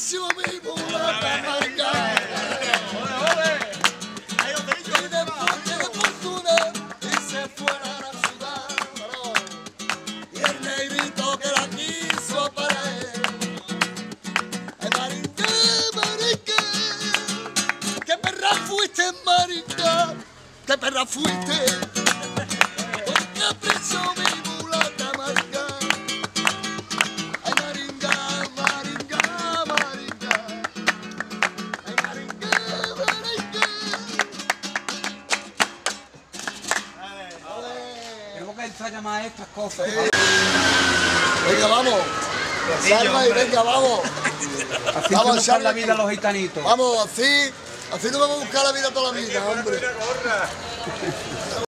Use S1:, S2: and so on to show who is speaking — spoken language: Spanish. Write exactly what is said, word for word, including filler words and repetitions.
S1: precio mi mulata marcada. Y después tiene fortuna y se fuera a la ciudad. Y el negrito que la quiso para él. Ay, marica, marica, qué perra fuiste, marica, qué perra fuiste. Porque precio mi mulata marcada. Ay, maringa, maringa, maringa. Ay, maringa, maringa.
S2: Tenemos que ensayar más estas cosas.
S1: Venga, vamos. Salva y venga, vamos.
S2: Así
S1: Vamos,
S2: se buscan
S1: Charlie.
S2: la vida los gitanitos.
S1: Vamos, así, así nos vamos a buscar la vida toda la vida, hombre.